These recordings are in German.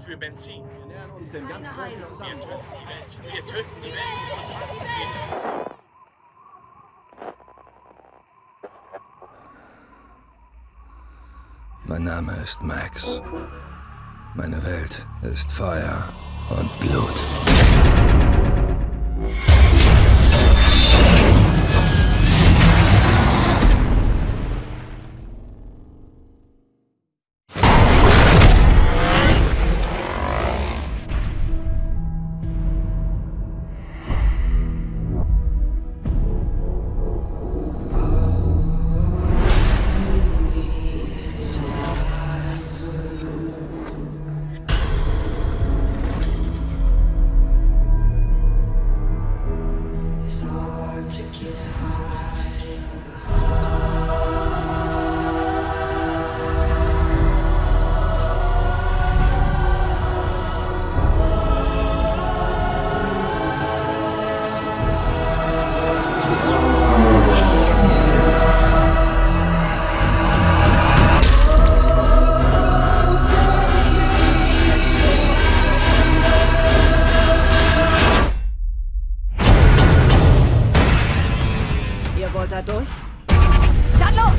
für Benzin. Wir nähern uns dem ganz großen Zusammenbruch. Wir töten die Welt. Mein Name ist Max. Meine Welt ist Feuer und Blut. Ihr wollt da durch? Dann los!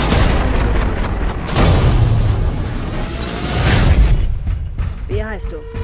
Wie heißt du?